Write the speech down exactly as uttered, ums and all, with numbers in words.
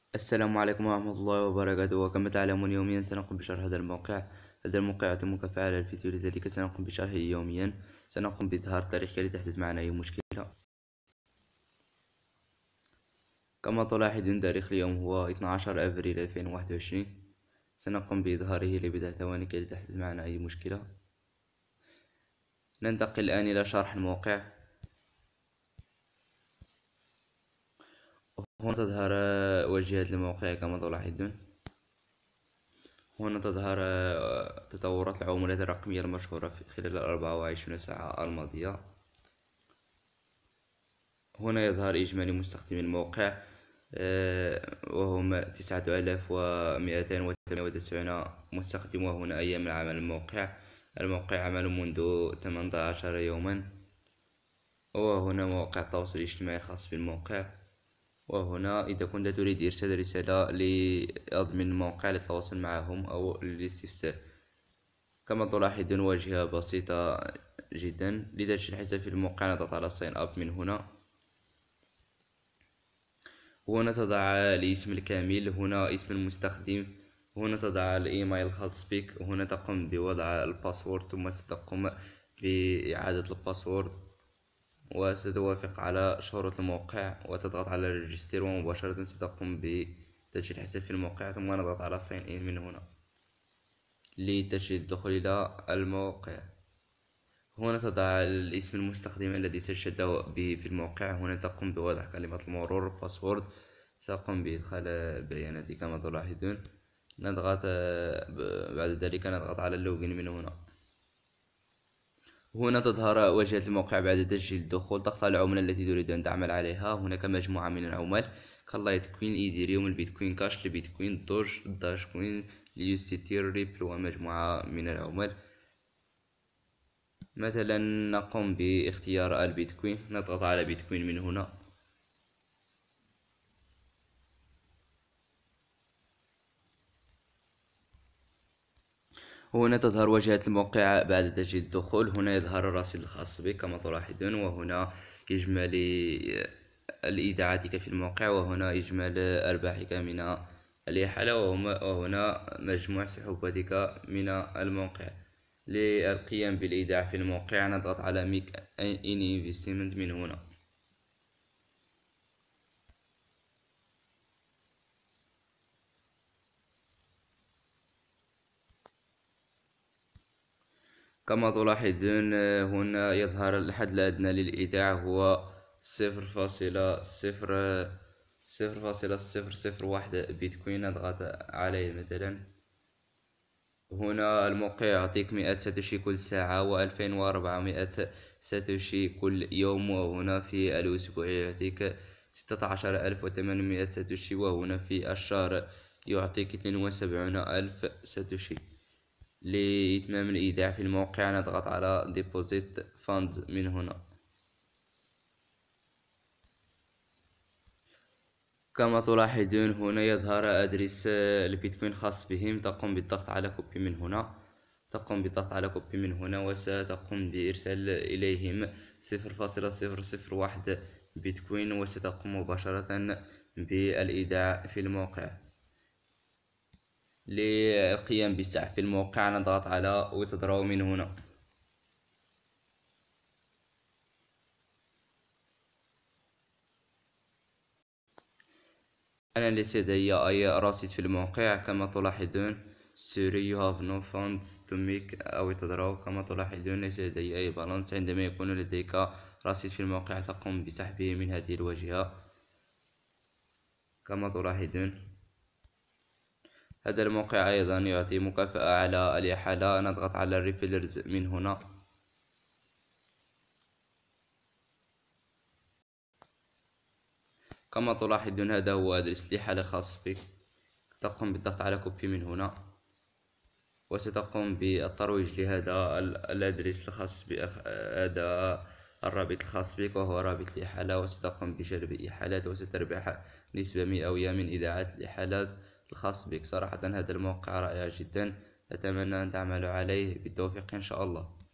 السلام عليكم ورحمة الله وبركاته. وكما تعلمون يوميا سنقوم بشرح هذا الموقع. هذا الموقع يعطي مكافأة على الفيديو، لذلك سنقوم بشرحه يوميا. سنقوم بإظهار تاريخ كي لا تحدث معنا أي مشكلة. كما تلاحظون تاريخ اليوم هو اثني عشر أفريل ألفين وواحد وعشرين. سنقوم بإظهاره لبضع ثواني كي لا تحدث معنا أي مشكلة. ننتقل الآن إلى شرح الموقع. هنا تظهر واجهة الموقع كما تلاحظون. هنا تظهر تطورات العملات الرقمية المشهورة في خلال الأربعة وعشرين ساعة الماضية. هنا يظهر إجمالي مستخدمي الموقع وهم تسعة آلاف ومئتين وثمانية وتسعين مستخدم. وهنا أيام العمل الموقع. الموقع عمل منذ ثمانية عشر يوما. وهنا مواقع التواصل الاجتماعي الخاص بالموقع. وهنا إذا كنت تريد إرسال رسالة لأدمن الموقع للتواصل معهم أو للاستفسار. كما تلاحظون واجهة بسيطة جدا. لتسجيل حساب في الموقع نضغط على ساين أب من هنا. هنا تضع الاسم الكامل، هنا اسم المستخدم، هنا تضع الايميل الخاص بك، هنا تقوم بوضع الباسورد ثم ستقوم بإعادة الباسورد وستوافق على شروط الموقع وتضغط على ريجستر، ومباشرة ستقوم بتسجيل حساب في الموقع ثم نضغط على ساين ان من هنا لتسجيل الدخول إلى الموقع. هنا تضع الاسم المستخدم الذي سجلت به في الموقع. هنا تقوم بوضع كلمة المرور باسورد. سأقوم بإدخال بياناتي كما تلاحظون. نضغط بعد ذلك نضغط على اللوجين من هنا. هنا تظهر واجهة الموقع بعد تسجيل الدخول. تختار العملة التي تريد أن تعمل عليها. هناك مجموعة من العمل كاللايت كوين، إيديريوم، البيتكوين كاش، البيتكوين دوج، الداش كوين، اليو سي تي، ريبل، ومجموعة من العمل. مثلا نقوم باختيار البيتكوين. نضغط على بيتكوين من هنا. هنا تظهر واجهة الموقع بعد تسجيل الدخول. هنا يظهر الرصيد الخاص بك كما تلاحظون. وهنا إجمالي الإيداعاتك في الموقع. وهنا إجمال أرباحك من الإحالة. وهنا مجموع سحوباتك من الموقع. للقيام بالإيداع في الموقع نضغط على ميك إن انفستمنت من هنا. كما تلاحظون هنا يظهر الحد الأدنى للإيداع هو صفر فاصلة صفر صفر فاصلة صفر صفر واحد بيتكوين. نضغط عليه مثلا. هنا الموقع يعطيك مئة ساتوشي كل ساعة وألفين وأربعمائة ساتوشي كل يوم. وهنا في الأسبوع يعطيك ستة عشر ألف وثمانمائة ساتوشي. وهنا في الشهر يعطيك اثنين وسبعين ألف ساتوشي. لإتمام الإيداع في الموقع نضغط على Deposit Funds من هنا. كما تلاحظون هنا يظهر أدرس البيتكوين خاص بهم. تقوم بالضغط على كوبي من هنا. تقوم بالضغط على كوبي من هنا وستقوم بإرسال إليهم صفر فاصلة صفر صفر واحد بيتكوين. وستقوم مباشرة بالإيداع في الموقع. للقيام بالسحب في الموقع نضغط على withdraw من هنا. أنا ليس لدي أي رصيد في الموقع. كما تلاحظون sorry you have no funds to make أو withdraw. كما تلاحظون ليس لدي أي بالانس. عندما يكون لديك رصيد في الموقع تقوم بسحبه من هذه الواجهة كما تلاحظون. هذا الموقع أيضا يعطي مكافأة على الإحالة. نضغط على الريفيلرز من هنا. كما تلاحظون هذا هو أدرس الإحالة الخاص بك. تقوم بالضغط على كوبي من هنا وستقوم بالترويج لهذا الأدرس الخاص بهذا الرابط الخاص بك وهو رابط الإحالة. وستقوم بجلب الإحالات وستربح نسبة مئوية من إذاعة الإحالات الخاص بك. صراحة هذا الموقع رائع جدا. أتمنى أن تعملوا عليه بالتوفيق إن شاء الله.